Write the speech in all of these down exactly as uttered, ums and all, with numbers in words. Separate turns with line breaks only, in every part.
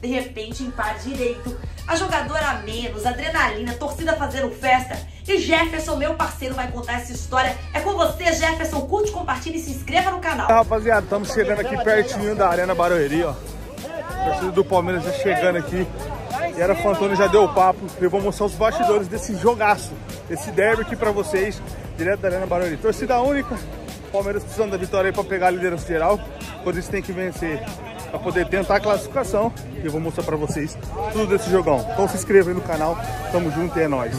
De repente, empate direito, a jogadora a menos, adrenalina, torcida fazendo festa. E Jefferson, meu parceiro, vai contar essa história. É com você, Jefferson. Curte, compartilhe e se inscreva no canal.
Rapaziada, estamos chegando aqui pertinho da Arena Barueri, ó. A torcida do Palmeiras já chegando aqui. E era Fantoni já deu o papo. Eu vou mostrar os bastidores desse jogaço, desse derby aqui pra vocês, direto da Arena Barueri. Torcida única, Palmeiras precisando da vitória aí pra pegar a liderança geral. Por isso tem que vencer pra poder tentar a classificação. E eu vou mostrar pra vocês tudo desse jogão. Então se inscreva aí no canal. Tamo junto e é nóis.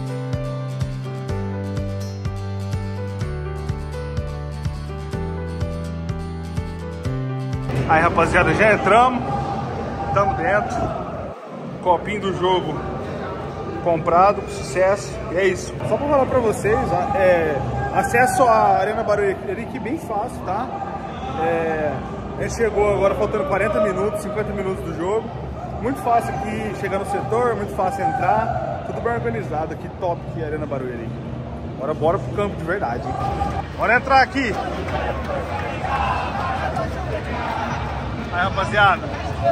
Aí, rapaziada, já entramos. Estamos dentro. Copinho do jogo comprado, sucesso. E é isso. Só pra falar pra vocês, é, acesso à Arena Barueri que bem fácil, tá? É, a gente chegou agora faltando quarenta minutos, cinquenta minutos do jogo. Muito fácil aqui chegar no setor, muito fácil entrar. Tudo bem organizado aqui, top aqui a Arena Barueri. Agora bora pro campo de verdade. Bora entrar aqui. Aí, rapaziada.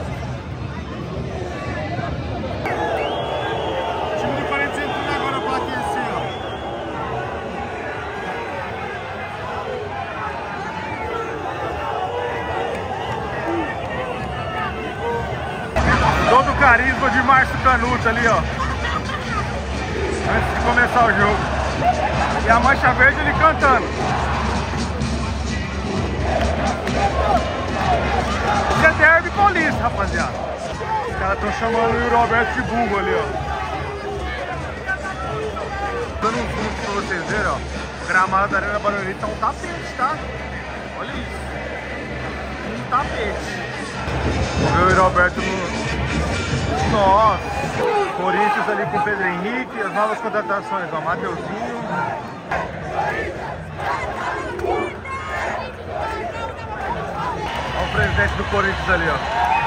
O time do Corinthians entrando agora pra aqui assim, ó. Todo o carisma de Márcio Canuto ali, ó. Antes de começar o jogo. E a mancha verde ele cantando. Isso é derby paulista, rapaziada. Os caras estão chamando o Yuri Alberto de burro ali, ó. Dando um zoom pra vocês verem, ó. O gramado da Arena Barueri tá um tapete, tá? Olha isso. Um tapete. Vamos ver o Yuri Alberto no... Nossa. Corinthians ali com o Pedro Henrique. As novas contratações, ó. Mateuzinho. Olha o presidente do Corinthians ali, ó.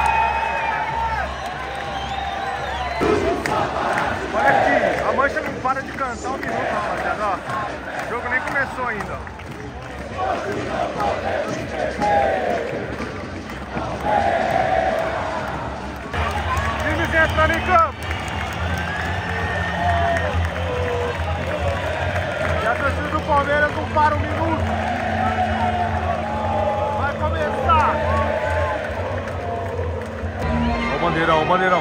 Olha aqui, a mancha não para de cantar um minuto, rapaziada, ó. O jogo nem começou ainda, ó. Times entrando em campo. E a torcida do Palmeiras não para um minuto. Vai começar. Ó o bandeirão, o bandeirão.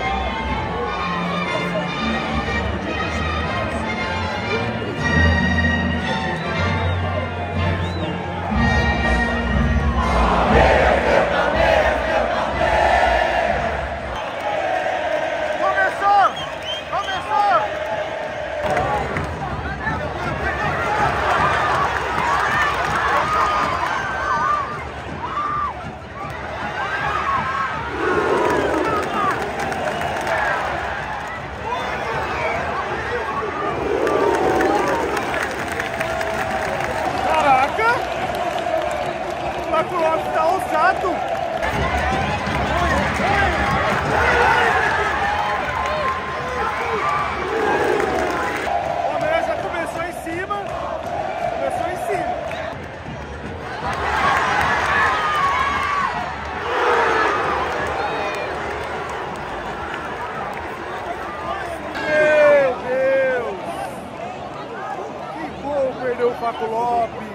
Perdeu o Paco Lopes.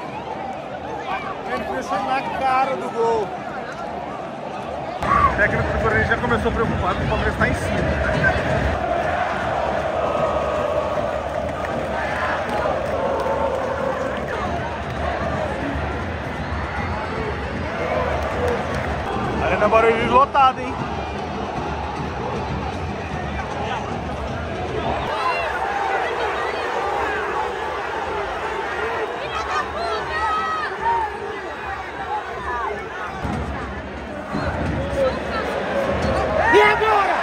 Ele deixou na cara do gol. O técnico do Corinthians já começou preocupado porque o Palmeiras está em cima. Arena Barueri lotada, hein?
E agora?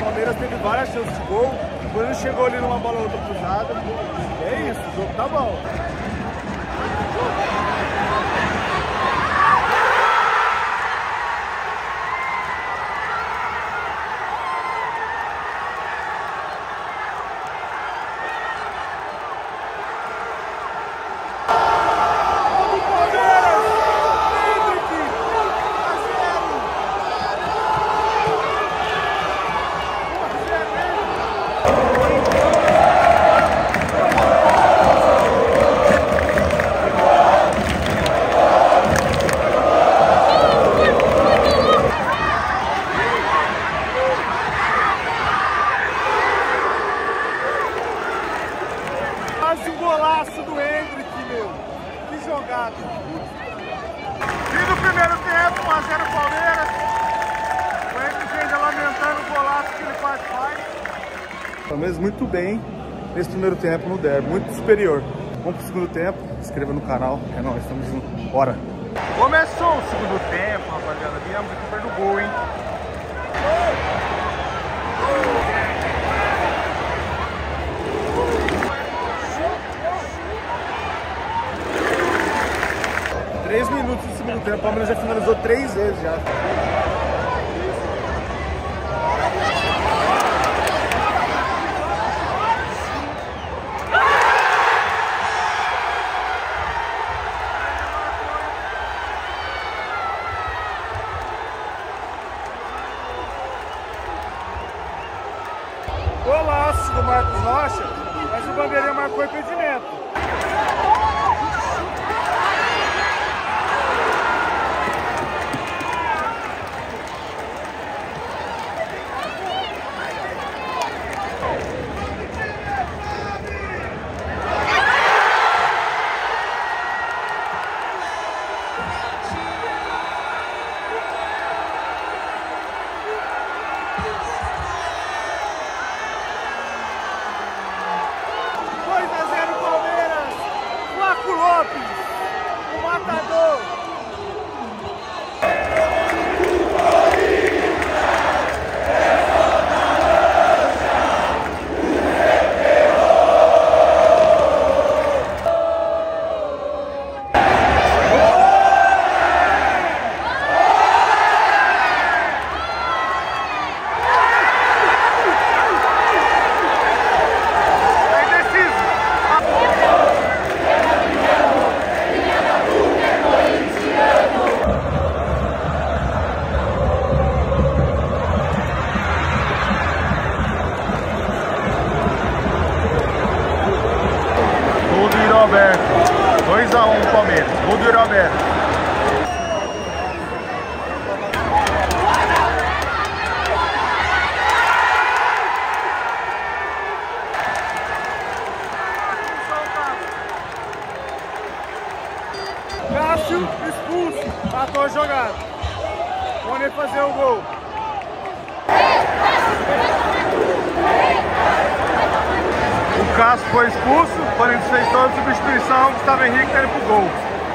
Palmeiras teve várias chances de gol. Quando chegou ali numa bola outra cruzada. É isso, o jogo tá bom. Quase um golaço do Hendrick, meu. Que jogada. E no primeiro tempo, um a zero Palmeiras. O Hendrick ainda lamentando o golaço que ele quase faz. Palmeiras muito bem nesse primeiro tempo no derby, muito superior. Vamos pro segundo tempo, se inscreva no canal. É nóis, estamos juntos. Bora. Começou o segundo tempo, rapaziada. Viemos aqui perto do gol, hein? Três minutos do segundo tempo, o Palmeiras já finalizou três vezes já. Golaço do Marcos Rocha, mas o bandeirinha marcou impedimento. O matador! dois a um Palmeiras, gol do Roberto. Cássio expulso, matou a jogada. Pode fazer o gol. O Cássio foi expulso, o Corinthians fez toda a substituição, Gustavo Henrique tá indo pro gol.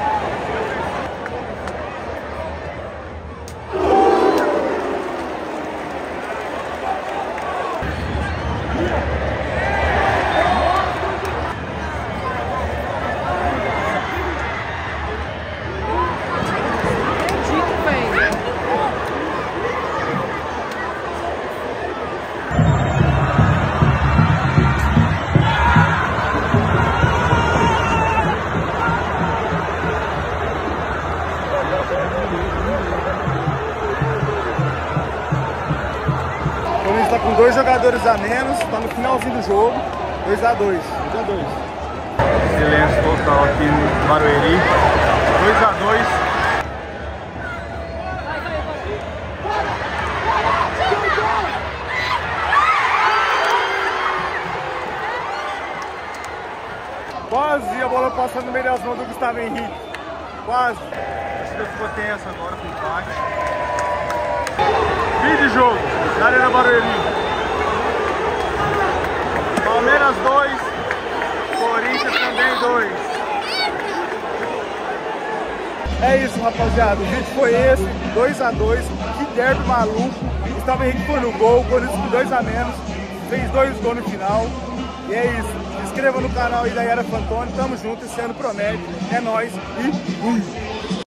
Está com dois jogadores a menos, está no finalzinho do jogo, dois a dois, dois a dois. Silêncio total aqui no Barueri, dois a dois. Quase a bola passando no meio das mãos do Gustavo Henrique, quase. A torcida ficou tensa agora com o empate. Fim de jogo, na Arena Barueri. Palmeiras dois, Corinthians também dois. É isso, rapaziada. O vídeo foi esse, dois a dois. Que derby maluco. Gustavo Henrique foi no gol, Corinthians com dois a menos. Fez dois gols no final. E é isso. Se inscreva no canal aí da Yara Fantoni. Tamo junto, esse ano promete. É nóis e fui!